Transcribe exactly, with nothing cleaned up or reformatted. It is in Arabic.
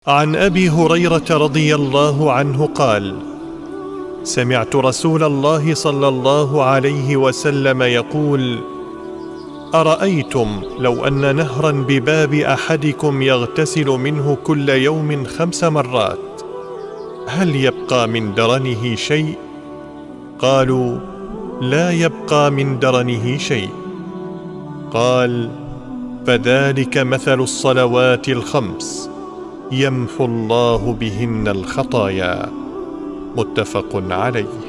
عن أبي هريرة رضي الله عنه قال: سمعت رسول الله صلى الله عليه وسلم يقول: أرأيتم لو أن نهرا بباب أحدكم يغتسل منه كل يوم خمس مرات هل يبقى من درنه شيء؟ قالوا: لا يبقى من درنه شيء. قال: فذلك مثل الصلوات الخمس يمحو الله بهن الخطايا. متفق عليه.